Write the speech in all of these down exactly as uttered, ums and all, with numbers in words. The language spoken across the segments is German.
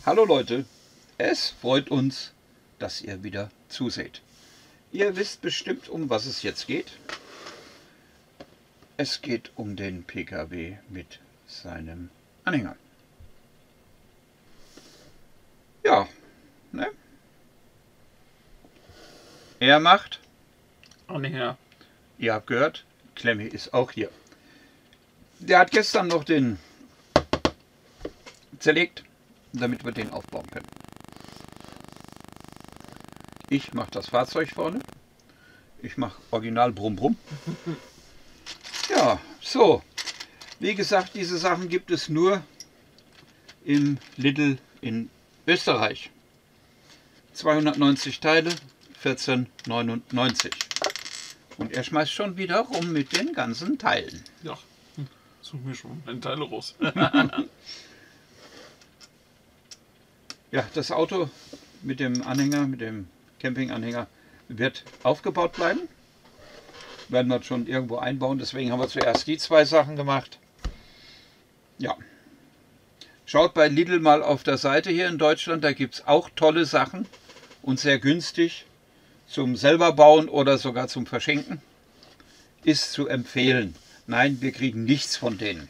Hallo Leute, es freut uns, dass ihr wieder zuseht. Ihr wisst bestimmt, um was es jetzt geht. Es geht um den P K W mit seinem Anhänger. Ja, ne? Er macht Anhänger. Ihr habt gehört, Klemmi ist auch hier. Der hat gestern noch den zerlegt, damit wir den aufbauen können. Ich mache das Fahrzeug vorne. Ich mache original Brumm Brumm. Ja, so. Wie gesagt, diese Sachen gibt es nur im Lidl in Österreich. zweihundertneunzig Teile, vierzehn neunundneunzig. Und er schmeißt schon wieder rum mit den ganzen Teilen. Ja, such mir schon meine Teile raus. Ja, das Auto mit dem Anhänger, mit dem Campinganhänger wird aufgebaut bleiben. Werden wir schon irgendwo einbauen, deswegen haben wir zuerst die zwei Sachen gemacht. Ja. Schaut bei Lidl mal auf der Seite hier in Deutschland, da gibt es auch tolle Sachen und sehr günstig zum selber bauen oder sogar zum Verschenken. Ist zu empfehlen. Nein, wir kriegen nichts von denen.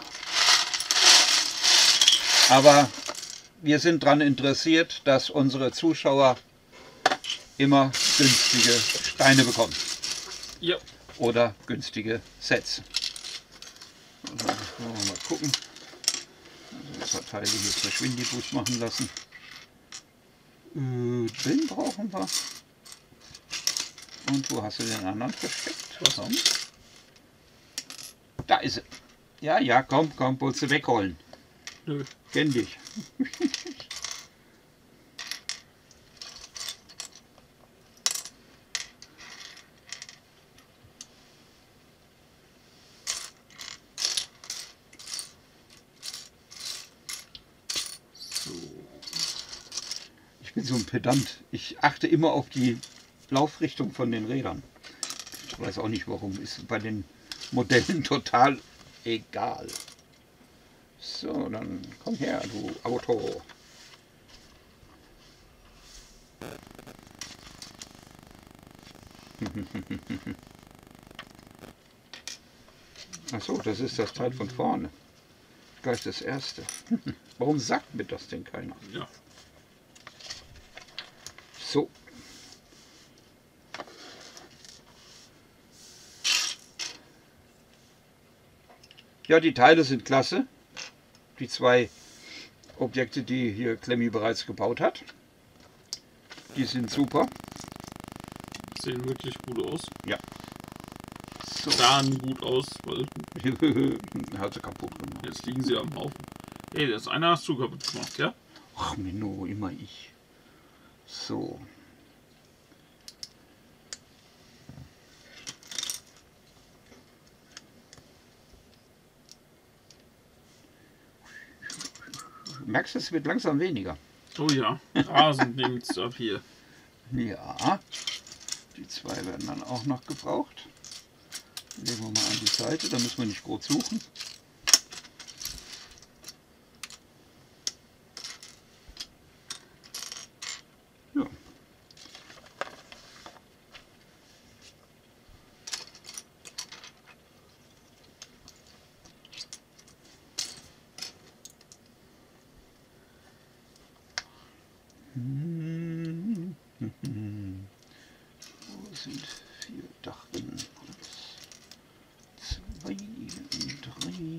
Aber wir sind daran interessiert, dass unsere Zuschauer immer günstige Steine bekommen. Ja. Oder günstige Sets. Also, wollen wir mal gucken. Also ein paar Teile hier für Schwindibus machen lassen. Äh, den brauchen wir. Und wo hast du den anderen versteckt? Komm. Da ist er. Ja, ja, komm, komm, wolltest du wegholen. Nö. Kenn dich. So. Ich bin so ein Pedant. Ich achte immer auf die Laufrichtung von den Rädern. Ich weiß auch nicht warum. Ist bei den Modellen total egal. So, dann komm her, du Auto. Achso, das ist das Teil von vorne. Gleich das erste. Warum sagt mir das denn keiner? Ja. So. Ja, die Teile sind klasse. Die zwei Objekte, die hier Klemmi bereits gebaut hat. Die sind super. Sehen wirklich gut aus. Ja. So. Sahen gut aus, weil Hat sie kaputt gemacht. jetzt liegen sie am Haufen. Ey, das eine hast du kaputt gemacht, ja? Ach, Menno, immer ich. So. Du merkst, es wird langsam weniger. Oh ja, Rasen nimmt's ab hier. Ja. Die zwei werden dann auch noch gebraucht. Legen wir mal an die Seite, da müssen wir nicht groß suchen. Ja. Hm. Wo sind vier Dachrinnen? Zwei und drei.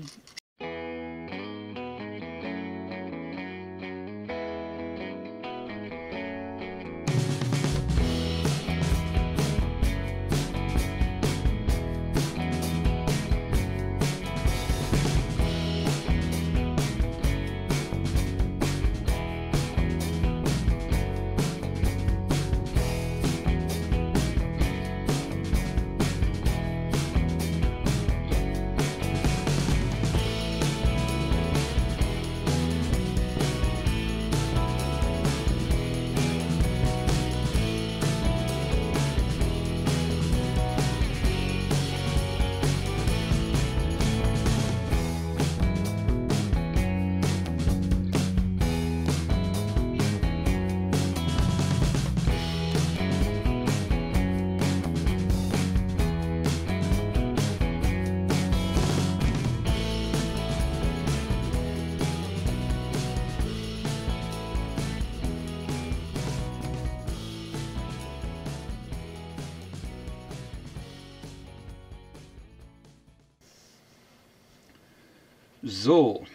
So.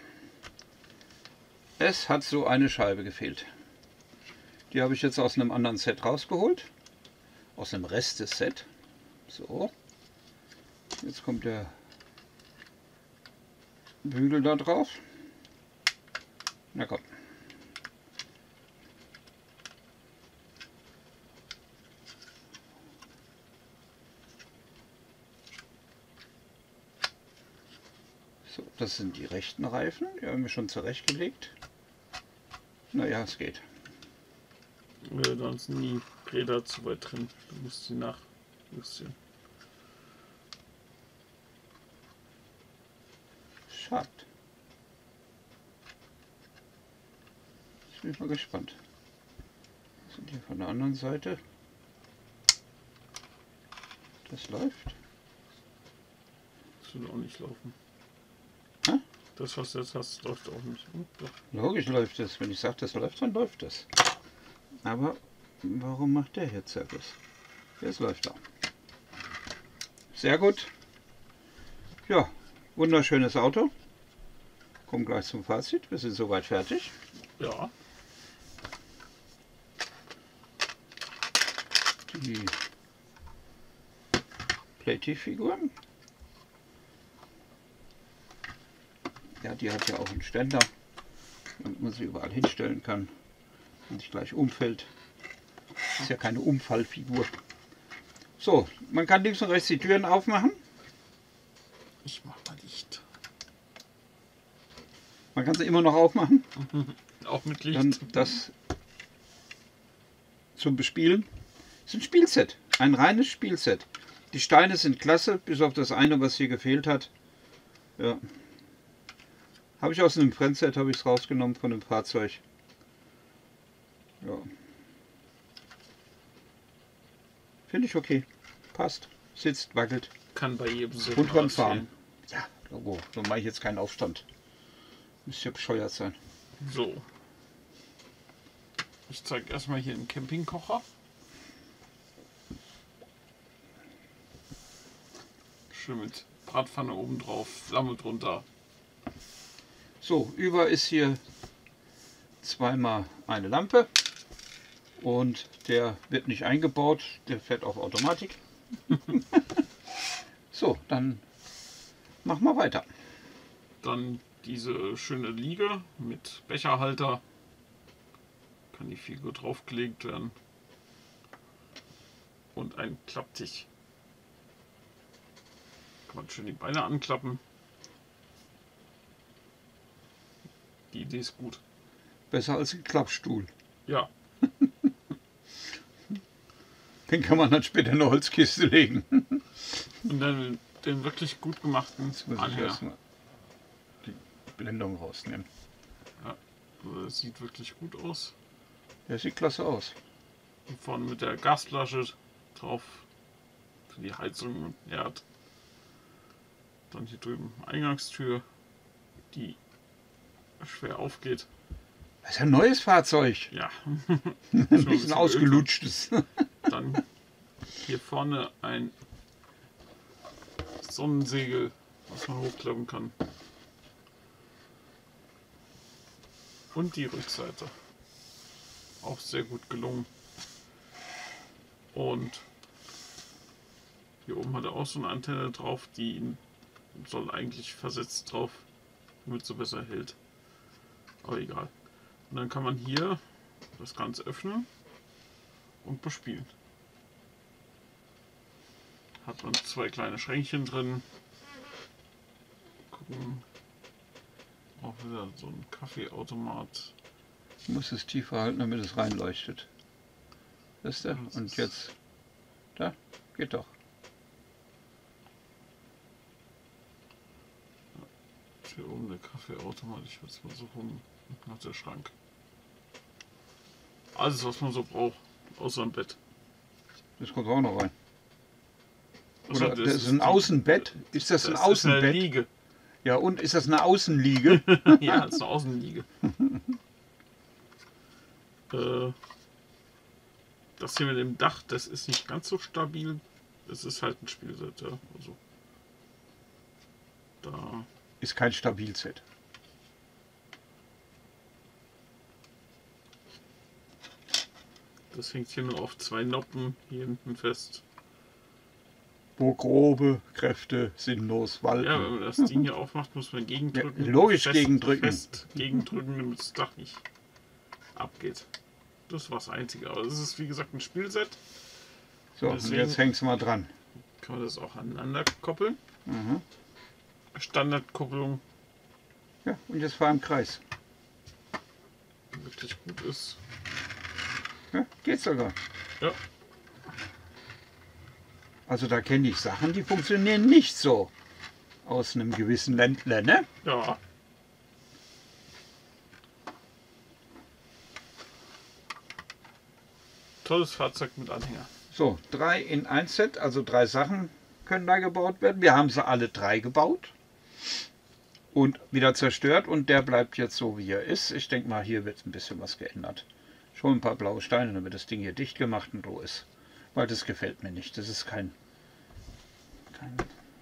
Es hat so eine Scheibe gefehlt. Die habe ich jetzt aus einem anderen Set rausgeholt. Aus dem Rest des Sets. So. Jetzt kommt der Bügel da drauf. Na komm. So, das sind die rechten Reifen. Die haben wir schon zurechtgelegt. Naja, es geht. Ja, dann sind die Räder zu weit drin. Du musst sie nachjustieren. Schade. Jetzt bin ich mal gespannt. Was sind hier von der anderen Seite? Das läuft. Das wird auch nicht laufen. Hä? Das, was du jetzt hast, läuft auch nicht. Hm, doch. Logisch läuft es. Wenn ich sage, das läuft, dann läuft es. Aber warum macht der hier Zirkus? Jetzt läuft er. Sehr gut. Ja, wunderschönes Auto. Kommen gleich zum Fazit. Wir sind soweit fertig. Ja. Die Platy-Figuren. Ja, die hat ja auch einen Ständer, damit man sie überall hinstellen kann und nicht gleich umfällt. Ist ja keine Umfallfigur. So, man kann links und rechts die Türen aufmachen. Ich mach mal dicht. Man kann sie immer noch aufmachen. Auch mit Licht. Dann das zum Bespielen. Das ist ein Spielset, ein reines Spielset. Die Steine sind klasse, bis auf das eine, was hier gefehlt hat. Ja. Habe ich aus einem Friendset habe ich es rausgenommen von dem Fahrzeug. Ja. Finde ich okay. Passt. Sitzt, wackelt. Kann bei jedem so Und kann fahren. Ja, Logo. So mache ich jetzt keinen Aufstand. Müsste ja bescheuert sein. So. Ich zeige erstmal hier den Campingkocher. Schön mit Bratpfanne oben drauf, Flamme drunter. So, über ist hier zweimal eine Lampe und der wird nicht eingebaut, der fährt auf Automatik. So, dann machen wir weiter. Dann diese schöne Liege mit Becherhalter. Kann die Figur draufgelegt werden. Und ein Klapptisch. Kann man schön die Beine anklappen. Die Idee ist gut. Besser als ein Klappstuhl. Ja. Den kann man dann später in eine Holzkiste legen. Und dann den wirklich gut gemachten Jetzt muss ich Anhänger. erstmal die Blendung rausnehmen. Ja, also das sieht wirklich gut aus. Der sieht klasse aus. Und vorne mit der Gasflasche drauf für die Heizung und Herd. Dann hier drüben Eingangstür, die schwer aufgeht. Das ist ein neues Fahrzeug. Ja. Ein bisschen ausgelutschtes. Dann hier vorne ein Sonnensegel, was man hochklappen kann. Und die Rückseite. Auch sehr gut gelungen. Und hier oben hat er auch so eine Antenne drauf, die soll eigentlich versetzt drauf, damit sie besser hält. Aber egal. Und dann kann man hier das Ganze öffnen und bespielen. Hat man zwei kleine Schränkchen drin. Gucken. Auch wieder so ein Kaffeeautomat. Ich muss es tiefer halten, damit es reinleuchtet. Ist der? Und jetzt. Da? Geht doch. Hier oben der Kaffeeautomat. Ich würde es mal so rum. Nach der Schrank. Alles, was man so braucht. Außer ein Bett. Das kommt auch noch rein. Also, Oder das ist ein Außenbett? Ist das, das ein Außenbett? ist eine Liege. Ja, und ist das eine Außenliege? Ja, das ist eine Außenliege. äh, das hier mit dem Dach, das ist nicht ganz so stabil. Das ist halt ein Spielset, ja. Also, da ist kein Stabilset. Das hängt hier nur auf zwei Noppen hier hinten fest. Wo grobe Kräfte sinnlos walten. Ja, wenn man das Ding hier aufmacht, muss man gegendrücken. Ja, logisch fest, gegendrücken. Fest gegendrücken, damit das Dach nicht abgeht. Das war das Einzige. Aber das ist wie gesagt ein Spielset. So, und jetzt hängst du mal dran. Kann man das auch aneinander koppeln. Mhm. Standardkupplung. Ja, und jetzt fahr im Kreis. Wirklich gut ist. Ja, geht sogar. Ja. Also da kenne ich Sachen, die funktionieren nicht so. Aus einem gewissen Ländler, ne? Ja. Tolles Fahrzeug mit Anhänger. So, drei in eins Set, also drei Sachen können da gebaut werden. Wir haben sie alle drei gebaut und wieder zerstört und der bleibt jetzt so, wie er ist. Ich denke mal, hier wird ein bisschen was geändert. Schon ein paar blaue Steine, damit das Ding hier dicht gemacht und roh ist. Weil das gefällt mir nicht. Das ist kein... kein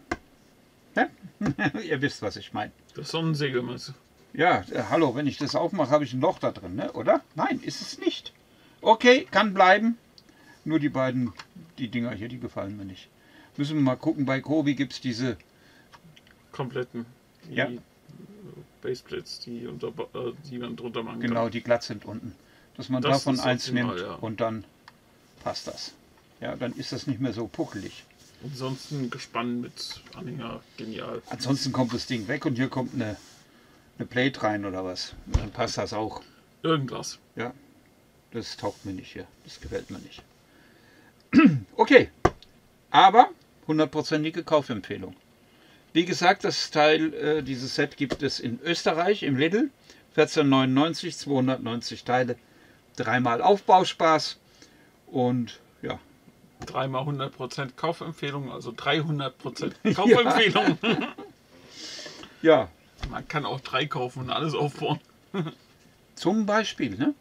ja? Ihr wisst, was ich meine. Das Sonnensegel, meinst du? Ja, äh, hallo, wenn ich das aufmache, habe ich ein Loch da drin, ne? Oder? Nein, ist es nicht. Okay, kann bleiben. Nur die beiden, die Dinger hier, die gefallen mir nicht. Müssen wir mal gucken, bei Kobi gibt es diese... kompletten die ja. Baseplates, die, unter, äh, die man drunter machen Genau, kann. die glatt sind unten. Dass man Das davon ist eins optimal, nimmt ja. und dann passt das. Ja, dann ist das nicht mehr so puckelig. Ansonsten Gespann mit Anhänger, genial. Ansonsten kommt das Ding weg und hier kommt eine, eine Plate rein oder was. Dann passt das auch. Irgendwas. Ja, das taugt mir nicht hier. Das gefällt mir nicht. Okay, aber hundertprozentige Kaufempfehlung. Wie gesagt, das Teil, äh, dieses Set gibt es in Österreich im Lidl. vierzehn neunundneunzig, zweihundertneunzig Teile, dreimal Aufbauspaß und ja. Dreimal hundert Prozent Kaufempfehlung, also dreihundert Prozent Kaufempfehlung. Ja. Man kann auch drei kaufen und alles aufbauen. Zum Beispiel, ne?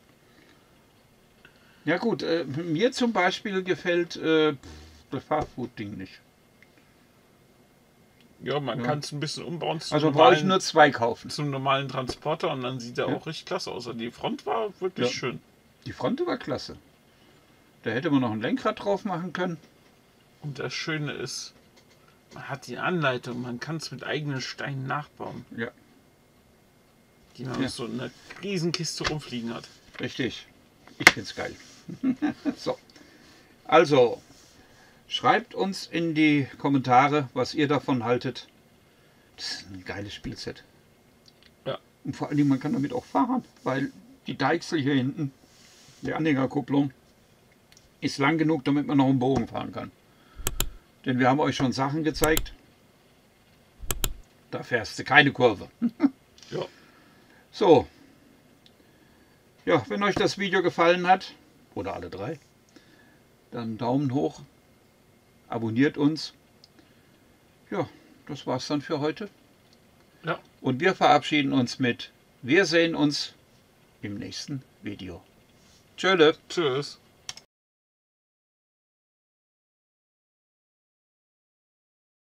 Ja gut, äh, mir zum Beispiel gefällt äh, das Fastfood-Ding nicht. Ja, man Ja. kann es ein bisschen umbauen. Zum Also brauche ich normalen- nur zwei kaufen. Zum normalen Transporter und dann sieht er Ja. auch richtig klasse aus. Also die Front war wirklich Ja. schön. Die Front war klasse. Da hätte man noch ein Lenkrad drauf machen können. Und das Schöne ist, man hat die Anleitung, man kann es mit eigenen Steinen nachbauen. Ja. Die man Ja. so in einer Riesenkiste rumfliegen hat. Richtig. Ich find's geil. So. Also, schreibt uns in die Kommentare, was ihr davon haltet. Das ist ein geiles Spielset. Ja. Und vor allen Dingen, man kann damit auch fahren, weil die Deichsel hier hinten, die Anhängerkupplung, ist lang genug, damit man noch einen Bogen fahren kann. Denn wir haben euch schon Sachen gezeigt. Da fährst du keine Kurve. Ja. So. Ja, wenn euch das Video gefallen hat, oder alle drei, dann Daumen hoch, abonniert uns. Ja, das war's dann für heute. Ja. Und wir verabschieden uns mit, wir sehen uns im nächsten Video. Tschüss. Tschüss.